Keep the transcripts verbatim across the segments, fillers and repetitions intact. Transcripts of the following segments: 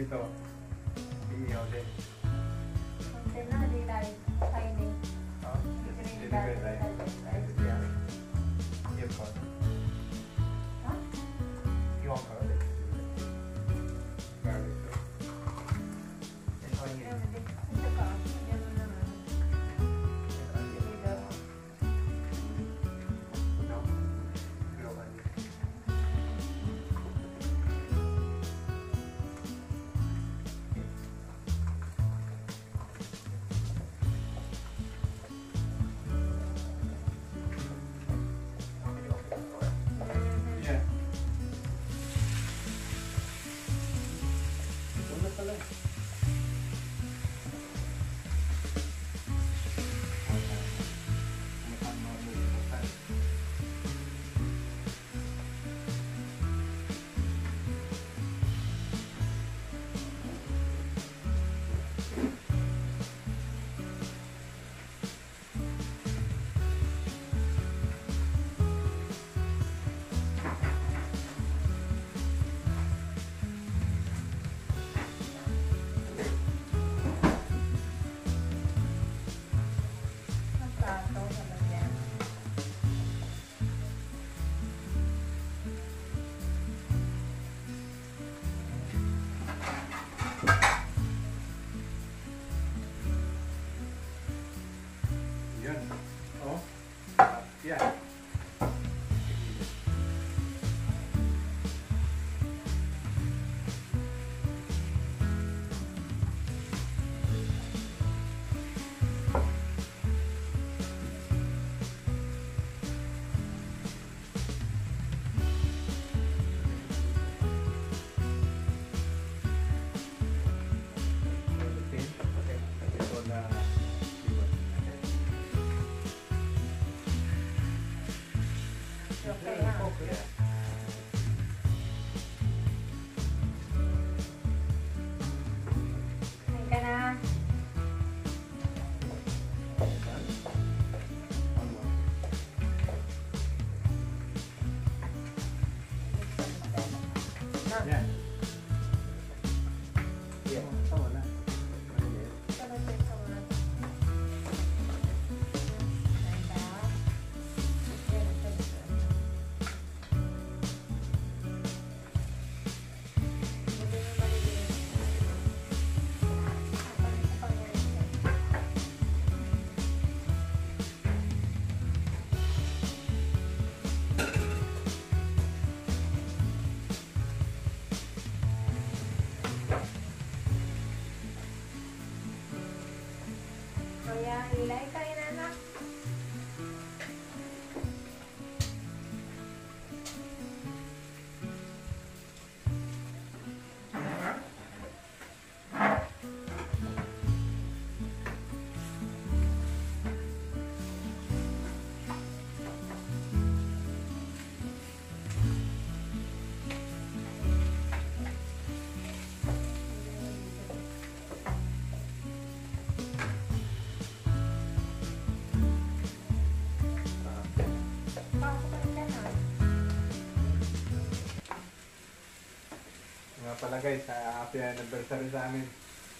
ito. Iihaw din. Konti na, di tayo kainin. Oh, delivery tayo. Yeah. Here po. Ha? You want garlic? Garlic. And onion. Ito ka, yan mo naman. And onion. No? Grilled onion. Yeah. Ito na pala. Magkato sa lagyan. Yun. Oh. Yeah. Ito na Okay na. yeah. Kain ka na. One more. Na. Yeah. Yeah. Tama na. Maliit. Sabay tayo sa mga. Kain ka. Yan, ito, ito. Buti mo maliliit. Kapag ito pang yan. Kaya ilay kain na anak. Pasok ka na. Nga pala guys, uh, happy anniversary sa amin.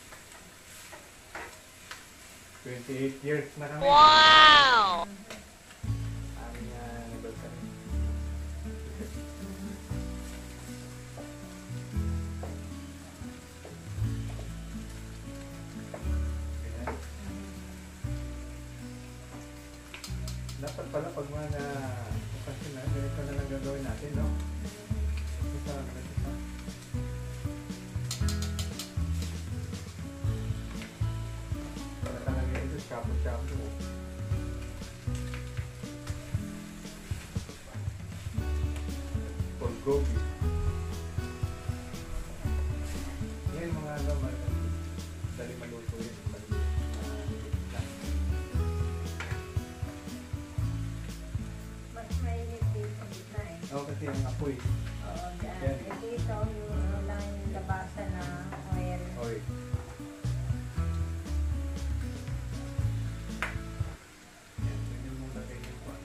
twenty-eight years na kami. Wow! Aming uh, anniversary. Ganyan. Dapat pala pag mga okasyon na, ganito na lang gagawin natin, no? Ito, ito. Para talaga ito, shapo-shapo. Bulgogi. Yan mga ano, dali maluto yun. Mas mainit dito dito eh. Oo, kasi yung apoy. Oo, dyan. Yan. Eh, dito yung ano lang yung labasan na oil. Oy. Yan, pwede mong lagay yung kwan.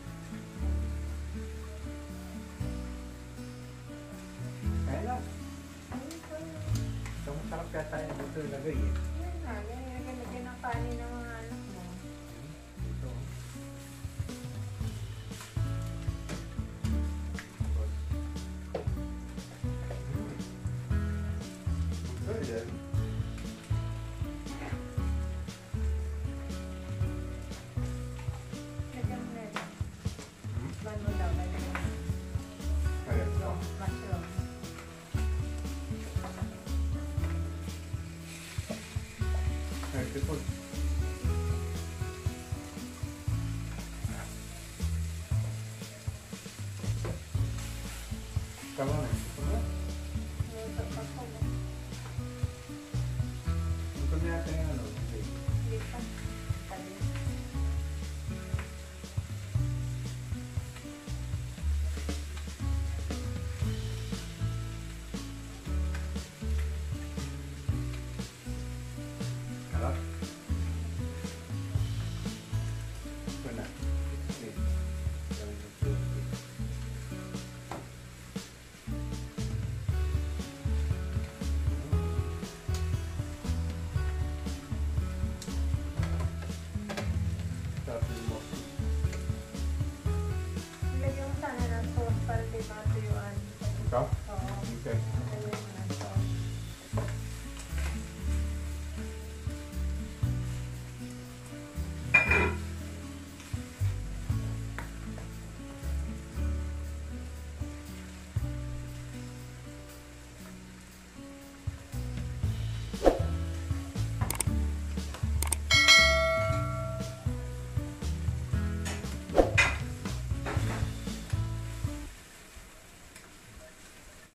Kaya lang. Ayun po yun. Ito masarap ka ito ilagay eh. Yan nga, ganyan ganyan ang kanin ng mga anak mo. Dito. Good yan. Lagyan mo na rin. Hmm? Ban mo daw, ganyan. Kaya ito. Mushroom. Healthy food. Tama na. Tama na. Ito pa ko. Ito na yata yung ano. Hindi pa.